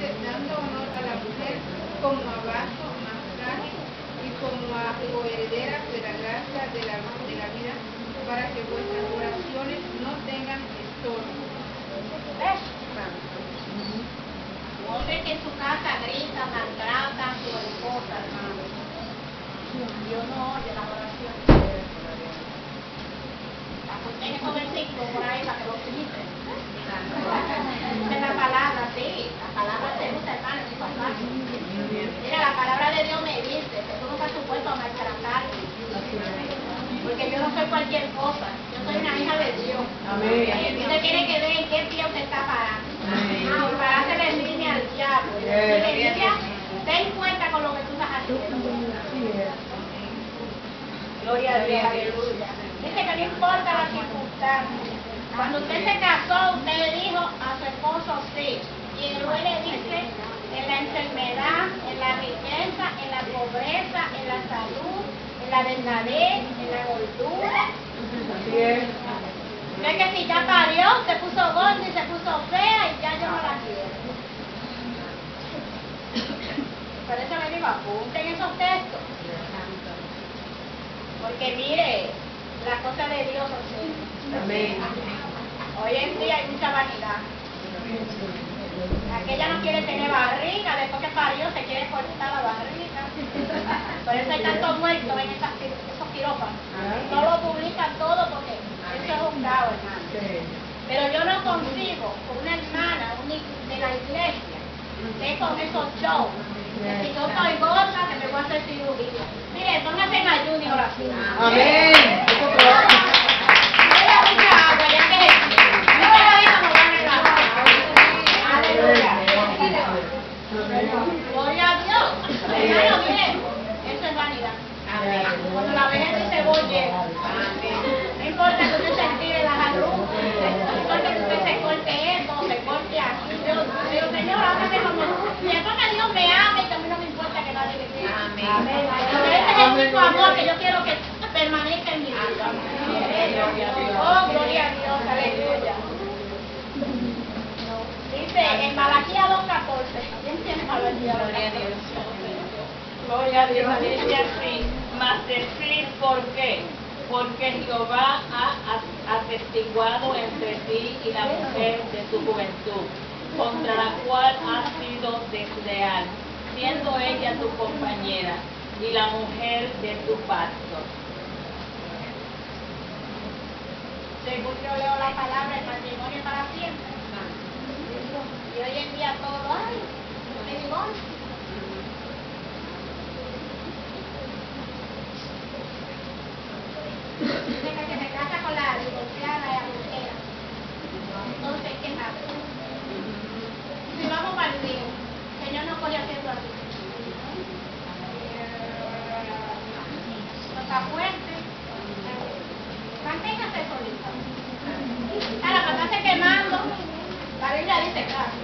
dando honor a la mujer como a vaso más frágil y como a coheredera de la gracia de la vida, para que vuestras oraciones no tengan estorbo. ¿Ves? Un hombre que en su casa grita, maltrata a su esposa, hermano. Dios no oye las oraciones. Apunten esos versículos por ahí para que lo utilicen. Esa es la palabra, sí. La palabra se usa, hermano, en su espacio. Mira, la palabra de Dios me dice que tú no estás supuesto a maltratarme. Porque yo no soy cualquier cosa. Yo soy una hija de Dios. Y usted tiene que ver en qué pie usted está parando. Y para hacerle línea al diablo. Y le ten cuenta con lo que tú estás haciendo. Gloria a Dios, aleluya. Dice que no importa la circunstancia. Cuando usted se casó, usted le dijo a su esposo sí. Y el juez le dice, en la enfermedad, en la riqueza, en la pobreza, en la salud, en la delgadez, en la gordura. Así es. Es que si ya parió, se puso gorda y se puso fea y ya yo no la quiero. Por eso le digo, apunten esos textos. Porque mire, las cosas de Dios son serias. Amén. Hoy en día hay mucha vanidad. Aquella no quiere tener barriga, después que parió se quiere cortar la barriga. Por eso hay tantos muertos en esos quirófanos. No lo publican todo porque eso es un caos, hermano. Pero yo no consigo una hermana de la iglesia que con esos shows. Que si yo estoy gorda, que me voy a hacer cirugía. Mire, pónganse en ayuno y oración. Amén. Mira, mucha agua, ya que no me lo digo, me van a dar. Aleluya. Gloria a Dios. Hermano, mire, eso es vanidad. Cuando la vejez dice voy llega. No importa que usted se tire las arrugas, no importa que usted se corte esto, se corte aquí. Yo digo, Señor, hágame como después que Dios me ame y que a mí no me importa que nadie me quiera. Amén. Porque ese es el único amor que yo quiero que permanezca en mi vida. Oh, gloria a Dios, aleluya. Dice en Malaquías 2:14. ¿Quién tiene Malaquías 2:14? Gloria a Dios, dice así, mas decir por qué, porque Jehová ha atestiguado entre ti y la mujer de tu juventud, contra la cual has sido desleal, siendo ella tu compañera y la mujer de tu pacto. Según yo leo la palabra, el matrimonio es para siempre. Y hoy en día todo, ay, me divorcio. Dice que se casa con la divorciada y adultera. Entonces, ¿qué hace? Si vamos para el río, el Señor nos coge haciendo así. No está fuerte. Manténgase solita. Ahora, para estarse quemando, la Biblia dice claro.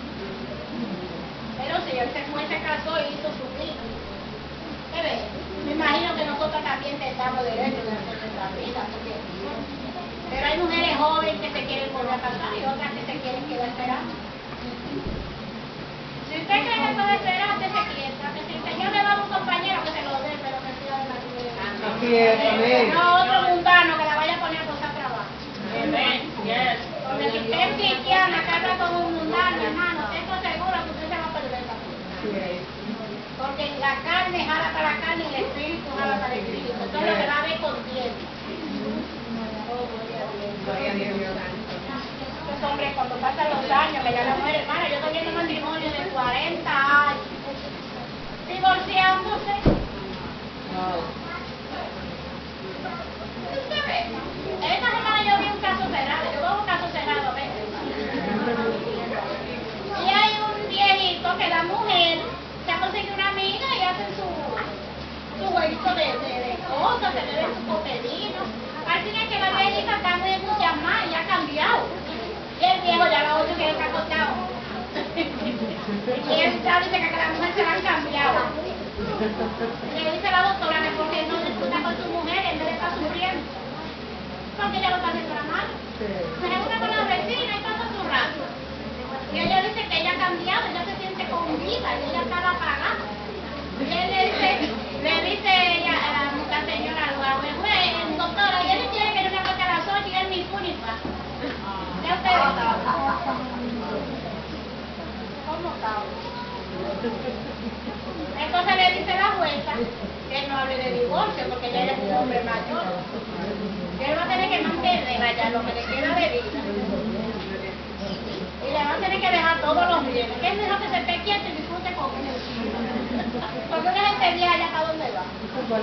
Pero si él se casó y hizo su vida. ¿Qué ves? Me imagino que nosotros también tengamos derecho de hacer nuestra vida. Pero hay mujeres jóvenes que se quieren volver a casar y otras que se quieren quedar esperando. Si usted cree que puede esperar, usted se quieta. Que si el Señor le va a un compañero, que se lo dé, pero que siga de la vida. Así es, amén. No otro mundano que la vaya a poner a cosas trabajo. Amén. Yes. Porque si usted es cristiana, carga con un mundano, hermano, tengo seguro que usted se va a perder también. Porque la carne jala para la carne y el espíritu jala para el espíritu. Entonces lo que va a ver con tiempo. Oh, gloria a Dios. Estos hombres cuando pasan los años, que ya la mujer, hermana, yo estoy viendo matrimonio de 40 años, divorciándose. ¿Usted ve? Esta semana yo vi un caso cerrado, yo veo un caso cerrado a veces. Y hay un viejito que la mujer se ha conseguido una amiga y hacen su jueguito de cosas, se beben sus copelinos. Al final que la viejita está muy entusiasmada y ha cambiado. Y el viejo ya la ocho que está acostado. Y él ya dice que la mujer se la han cambiado. Le dice la doctora que porque no disfruta con su mujer en vez de estar sufriendo. Porque ella lo está haciendo la mano. Se reúne con la vecina y pasa su rato. Y ella dice que ella ha cambiado, ella se siente y ella estaba pagando. Y él le dice ella, la señora al juez, doctora, y él quiere que yo me acueste a las 8 y él ni fu ni fa. ¿Ya ustedes saben? ¿Cómo saben? Entonces le dice la jueza que él no hable de divorcio porque ya él es un hombre mayor. Que él va a tener que mantener allá lo que le queda de vida. Y le va a tener que dejar todos los bienes. Que es mejor que se esté quieto y disfrute con él. Porque una gente vieja allá para dónde va.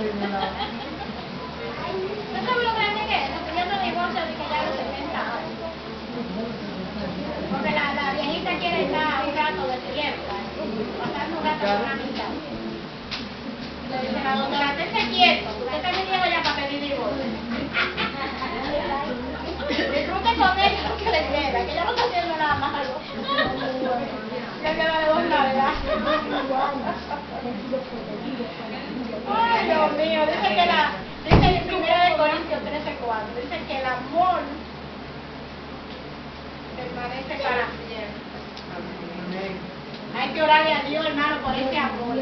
¿No sabe lo grande que es? Pidiendo divorcio de que ya a los 70 años. Porque la viejita quiere estar un rato despierta, pasar un rato con una amistad. Le dice la doctora, estése quieto, usted está muy viejo ya para pedir divorcio. Disfrute con él lo que le queda, que ya no está haciendo nada malo. Ya queda de buena edad. Ay, Dios mío, dice en 1 Corintios 13:4, dice que el amor permanece para siempre. Hay que orarle a Dios, hermano, por ese amor.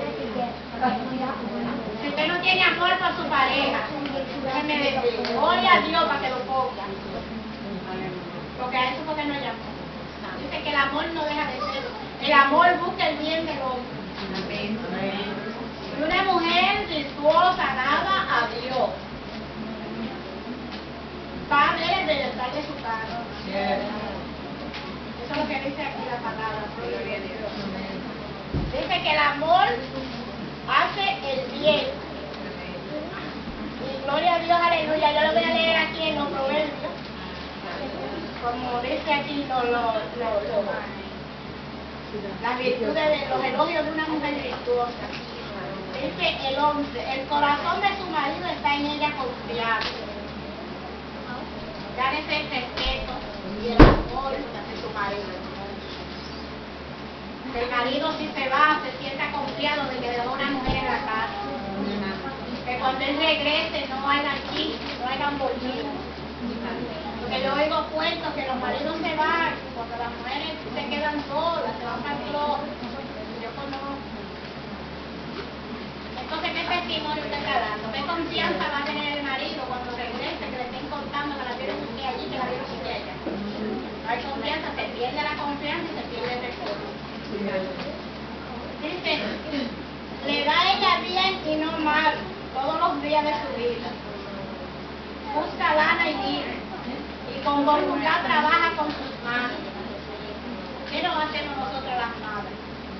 Si usted no tiene amor por su pareja, déjeme decirle, ore a Dios para que lo ponga. Porque a eso porque no llamó. Dice que el amor no deja de ser. El amor busca el bien del hombre. Y una mujer virtuosa alaba a Dios. Va a ver el bienestar de su casa. Eso es lo que dice aquí la palabra. Gloria a Dios. Dice que el amor hace el bien. Y gloria a Dios, aleluya. Yo lo voy a leer aquí en los proverbios. Como dice aquí las virtudes de los elogios de una mujer virtuosa. Dice el 11, el corazón de su marido está en ella confiado. Gánese el respeto y el amor de su marido. El marido si se va, se sienta confiado de que dejó una mujer en la casa. Que cuando él regrese no haya aquí, no haya bolsillo. Porque yo oigo cuentos que los maridos se van, cuando las mujeres se quedan solas, se van al club. Yo conozco. Entonces, ¿qué testimonio usted está dando? ¿Qué confianza va a tener el marido cuando regrese, que le estén contando que la vieron usted allí, que la vieron usted allá? No hay confianza, se pierde la confianza y se pierde el respeto. Dice, le da a ella bien y no mal todos los días de su vida. Busca lana y libre y con voluntad trabaja con sus manos. ¿Qué nos hacemos nosotros las madres?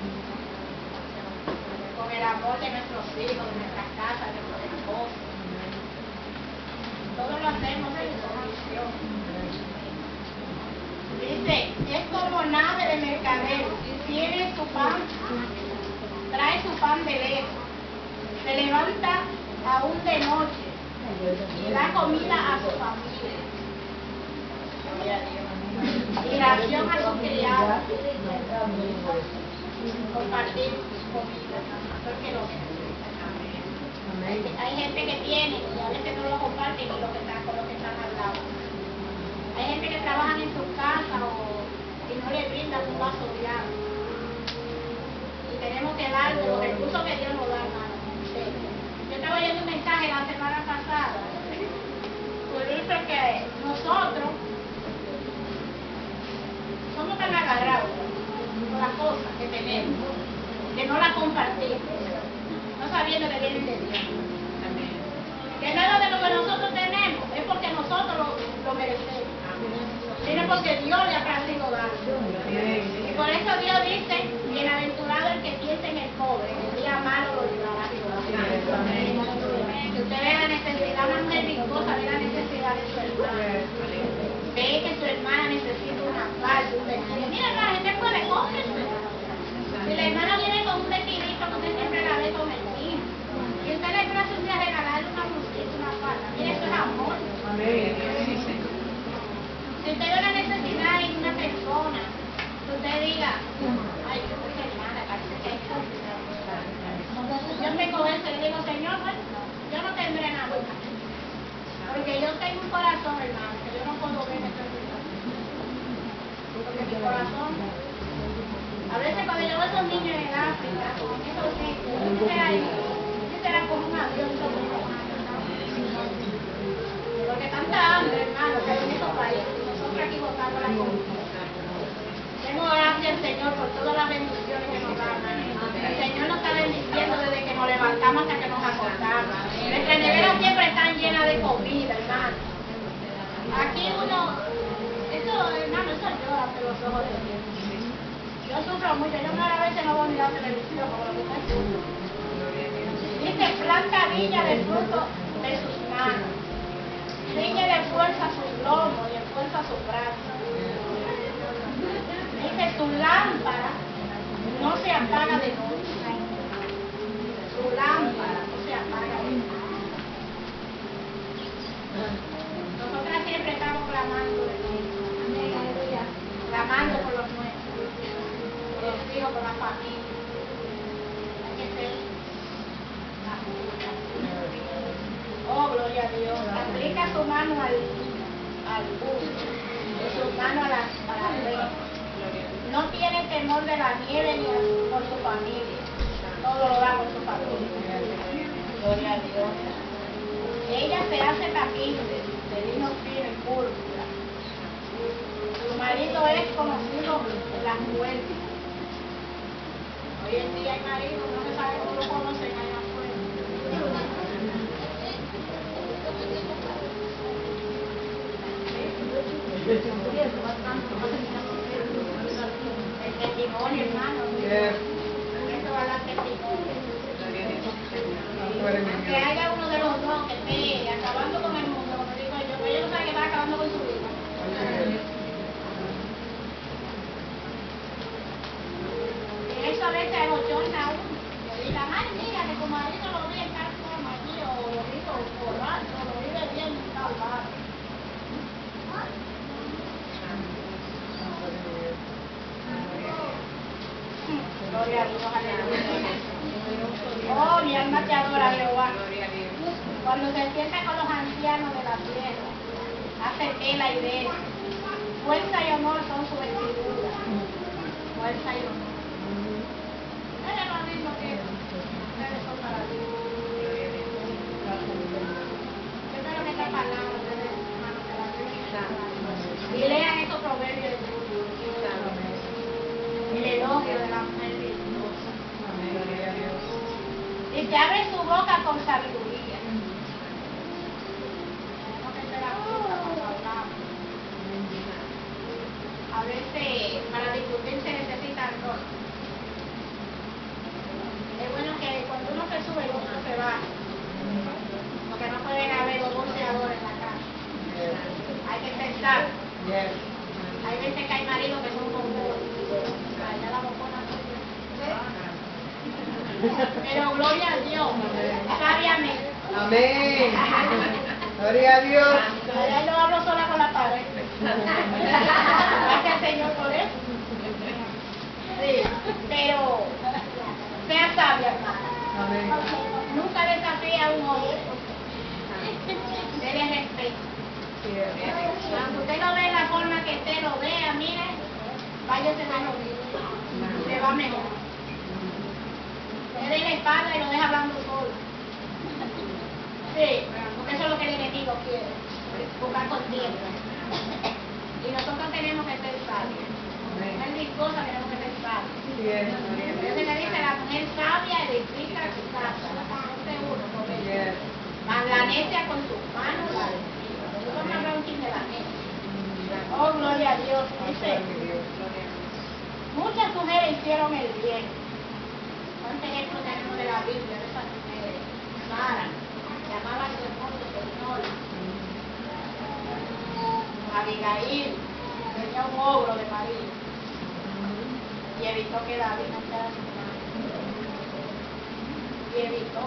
Con el amor de nuestros hijos, de nuestras casas, de nuestros esposos. Todo lo hacemos en sumisión. Dice, es como nave de mercader, tiene su pan, trae su pan de lejos, se levanta aún de noche y da comida a su familia. Y ración a sus criados. Compartir comida, porque lo necesitan. Hay gente que tiene y a veces no lo comparten con lo que están al lado. Hay gente que trabaja en su casa y no le brindan un vaso de agua. Y tenemos que darle los recursos que Dios nos da, hermano. Yo estaba oyendo un mensaje la semana pasada. Pues dice que nosotros somos tan agarrados con las cosas que tenemos, que no las compartimos, no sabiendo que vienen de Dios. Que nada de lo que nosotros tenemos es porque nosotros lo merecemos, sino porque Dios le ha placido dar. Y por eso Dios dice, bienaventurado el que piensa en el pobre, en el día malo lo librará Dios. Que usted vea la necesidad, una mujer virtuosa ve la necesidad de su hermana. Ve que su hermana necesita una falda, un vestido. Mira, la gente puede comer. Si la hermana viene con un vestidito, usted siempre la ve con el niño. Y usted le trae un día a regalarle una blusita, una falda. Mire, eso es amor. Si usted ve una necesidad en una persona, que usted diga, ay, yo soy hermana, parece que hay que. Yo tengo eso y le digo, Señor, bueno, yo no tendré nada. Porque yo tengo un corazón, hermano, que yo no puedo ver esta situación. Porque mi corazón A veces cuando yo veo a esos niños en África, con esos sitios, será como un avión sobre porque tanta hambre, hermano, que hay en esos países, nosotros aquí botando la comida. Demos gracias al Señor por todas las bendiciones que nos dan. El Señor nos está bendiciendo desde que nos levantamos hasta que nos acostamos. Nuestras neveras siempre están llenas de comida, hermano. Aquí uno, eso, hermano, eso llora ante los ojos de Dios. Yo sufro mucho, yo a veces no voy a mirar televisión por lo que está haciendo. Dice, planta viña del fruto de sus manos. Ciñe de fuerza sus lomos y de fuerza sus brazos. Dice, su lámpara no se apaga de noche. Su lámpara no se apaga de noche. Nosotras siempre estamos clamando de Dios. Clamando por los nuestros, por los hijos, por la familia. Hay que ser. Oh, gloria a Dios. Aplica su mano al bus, y su mano a la ley. No tiene temor de la nieve ni por su familia. Todo lo da por su familia. Gloria a Dios. Ella se hace taquín de lino fino y púrpura. Su marido es conocido en las muertes. Hoy en día hay maridos, no se sabe cómo lo conocen allá afuera. El testimonio, hermano. Eso va a dar testimonio. Que haya uno de los dos que esté acabando con el mundo, como digo yo, pero ellos no saben que está acabando con su vida. Y eso a veces abochorna a uno. Que diga, ay, mira, que tu marido lo vi en tal forma aquí, o lo vi borracho, o lo vi bebiendo en tal bar. Gloria a Dios, aleluya. Oh, mi alma te adora, Jehová. Cuando se sienta con los ancianos de la tierra, hace tela y vela. Fuerza y honor son su vestidura. Fuerza y honor. Él es lo mismo que ustedes son para Dios. Yo espero que esta palabra ustedes, hermanos, que la Biblia. Y lean estos proverbios de Dios. El elogio de la mujer virtuosa. Y se abre su boca con sabiduría. Tenemos que ser astutos cuando hablamos. A veces para discutir se necesitan dos. Es bueno que cuando uno se sube el otro se baja. Porque no pueden haber dos bolseadores en la casa. Hay que pensar. Hay veces que hay maridos que son bomberos. Allá la bocona tuya. Pero gloria a Dios, sabiamente. Amén. Gloria a Dios. Allá yo hablo sola con la pared. Gracias al Señor por eso. Sí, pero sea sabia, hermana. Amén. Nunca desafía a un hombre. Dele respeto. Cuando usted lo ve de la forma que usted lo vea, mire, váyase más lo se va mejor. Le dé la espalda y lo deja hablando solo. Sí, porque eso es lo que el enemigo quiere, buscar contienda. Y nosotros tenemos que ser sabios. No es viscosa, tenemos que ser sabios. Dios le dice, la mujer sabia edifica su casa. Ponte uno, porque más la necia con sus manos la edifica. Nosotros vamos a hablar un chin de la necia. Oh, gloria a Dios. Dice, muchas mujeres hicieron el bien. ¿Cuántos ejemplos tenemos de la Biblia de esas mujeres? Sara, llamaba a su esposo Señor. Abigail, tenía un ogro de marido. Y evitó que David no quedara sin nada. Y evitó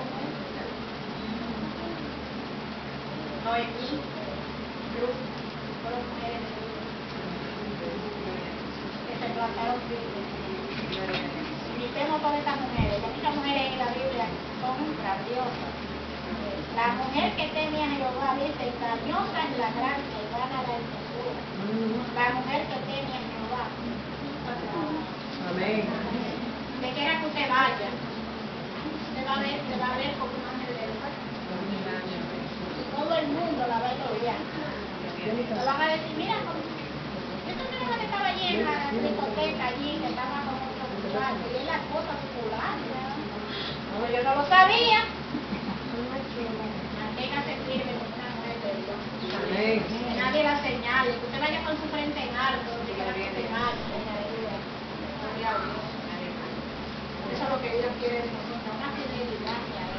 Noemí, Ruth, fueron mujeres de Dios que se plantaron firmes. Imitemos todas estas mujeres. Hay muchas mujeres en la Biblia que son grandiosas. La mujer que teme a Jehová dice, engañosa es la gracia y gana la hermosura. La mujer que teme a Jehová. Amén. discoteca allí, que estaba con otro muchacho, y es la esposa popular. No, yo no lo sabía. Mantenga se firme con una mujer de Dios. Amén. Que nadie la señale, que usted vaya con su frente en alto, donde quiera que esté en alto. Eso es lo que Dios quiere de nosotros, una fidelidad.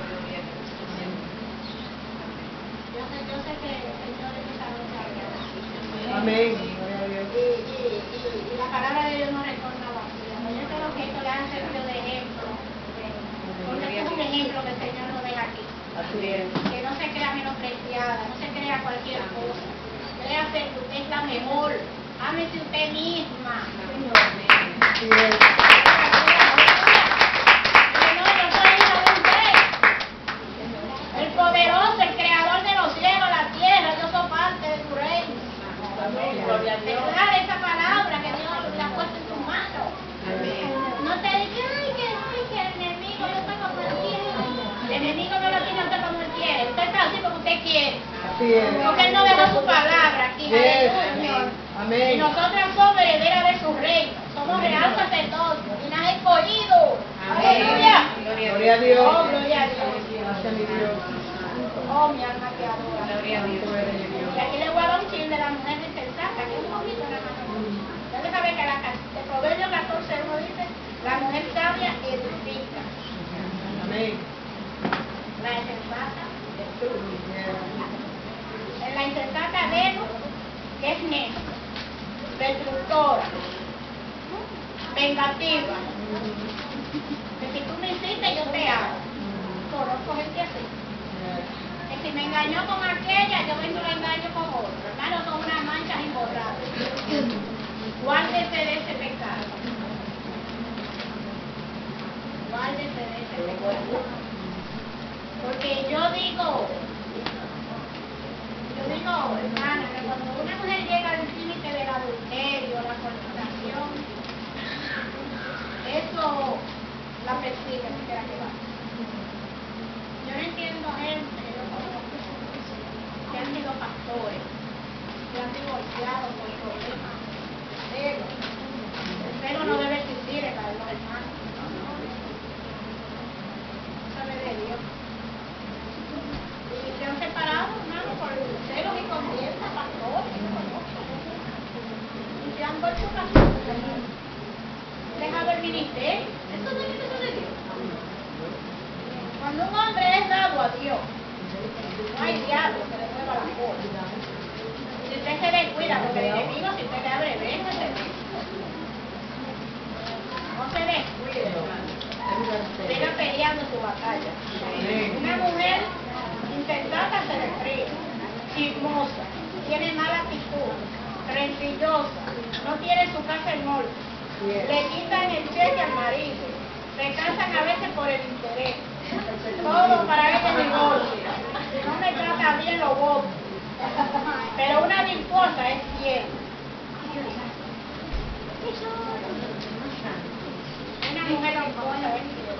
Yo sé que el Señor es esta noche habla. Amén. Gloria a Dios. Y la palabra de Dios no retorna vacía. Yo creo que esto le ha servido de ejemplo. Porque es un ejemplo que el Señor nos deja aquí. Así es. Que no se crea menospreciada, no se crea cualquier cosa. Créase que usted es la mejor. Ámese usted misma. Así es. El poderoso, el creador de los cielos, la tierra, yo soy parte de tu reino. Amén. Gloria a Dios. Declara esa palabra que Dios le ha puesto en tus manos. No te digas, ay, que el enemigo no está como él quiere. El enemigo no lo tiene usted como él quiere. Usted está así como usted quiere. Así es. Porque él no dejó su palabra aquí. Yes. Aleluya. Y Amén. nosotras somos herederas de su reino. Somos real sacerdotes y las he escogido. Aleluya. Gloria a Dios. Oh, gloria a Dios. Gracias, mi Dios. Oh, mi alma te adora. Gloria a Dios. Y aquí le voy a dar un chin de la mujer insensata, que es un poquito la mano. Usted sabe que el Proverbio 14:1 dice, la mujer sabia edifica. Amén. La insensata destruye. Yes. En la insensata vemos que es necia, destructora, vengativa. Que si tú me hiciste, yo te hago. Conozco gente así. Que si me engañó con aquella, yo vengo y lo engaño con otro. Hermano, son unas manchas imborrables. Guárdese de ese pecado. Guárdese de ese pecado. Porque yo digo, hermano, que cuando una mujer llega al límite del adulterio, la fornicación, eso la persigue, donde quiera que va. Yo no entiendo gente, yo conozco que han sido pastores, que han divorciado por problemas de celo. El celo no debe existir en la de los hermanos. Eso es de Dios. Y se han separado, hermano, por celos y contienda, pastores, yo conozco. Y se han vuelto pastores. Dejado el ministerio. Eso no es eso de Dios. Cuando un hombre es dado a Dios, no hay diablo que le mueva la cola. Si usted se descuida, porque el enemigo, si usted le abre beso, se ve. No se descuide, siga peleando su batalla. Una mujer insensata se desfría, chismosa, tiene mala actitud, rencillosa, no tiene su casa en orden, le quitan el cheque al marido, se casan a veces por el interés. Todo para ella es negocio. Si no me trata bien, lo voto. Pero una virtuosa es fiel. Una mujer virtuosa es fiel.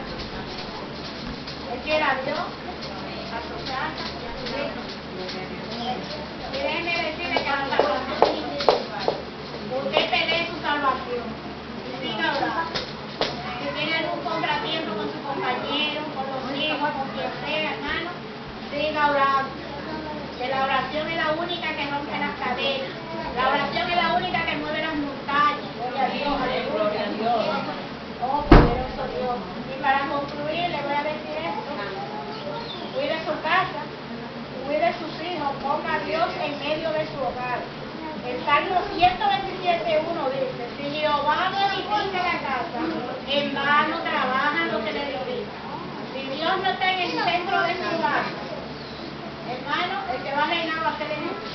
Es fiel a Dios, a su casa y a su hijo. Y déjeme decirle que la salvación es individual. Usted pelee su salvación. Siga orando. Si tiene algún contratiempo con su compañero, con los hijos, con quien sea, hermano, siga orando. Que la oración es la única que rompe las cadenas. La oración es la única que mueve las montañas. Gloria a Dios, aleluya. Oh, poderoso Dios. Y para concluir, le voy a decir esto. Cuide su casa, cuide sus hijos, ponga a Dios en medio de su hogar. El Salmo 127:1 dice, si Jehová no edifica la casa, en vano trabajan los que le edifican. Si Dios no está en el centro de su hogar, hermano, el que va a reinar va a ser el enemigo.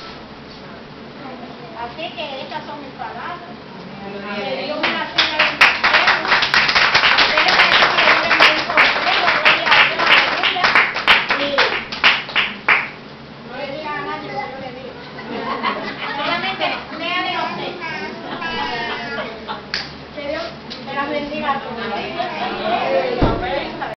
Así que estas son mis palabras. Que Dios me las siga bendiciendo. Espero que esto me dure muy consuelo, gloria a Dios, aleluya. Y no le digan a nadie lo que yo le digo. Solamente léale a usted. Que Dios me las bendiga a todos.